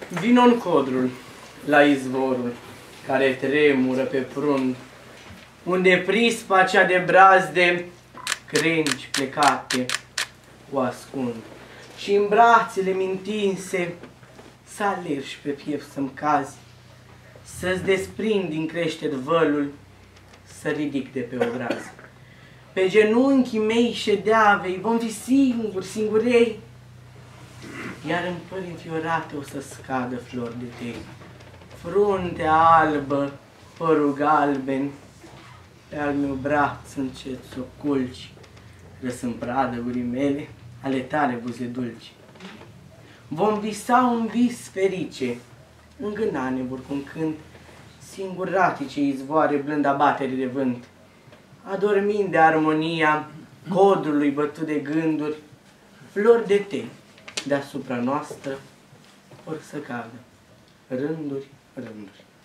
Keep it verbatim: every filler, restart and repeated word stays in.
Vino-n codrul la izvorul care tremură pe prund, unde prispa cea de brazde crengi plecate o ascund. Și în brațele mintinse să alergi pe piept să-mi cazi, să-ți desprind din creștet vălul, să ridic de pe obraz. Pe genunchii mei ședeavei vom fi singuri, singurei, iar în păr înfiorate o să scadă flori de tei. Fruntea albă, părul galben, pe al meu braț încet s-o culci, răs-în pradă gurii mele, ale tale buze dulci. Vom visa un vis ferice, îngâna nebur cu un cânt, singuratice izvoare blând abaterii de vânt, adormind de armonia codrului bătut de gânduri, flori de tei deasupra noastră or să cadă, rânduri, rânduri.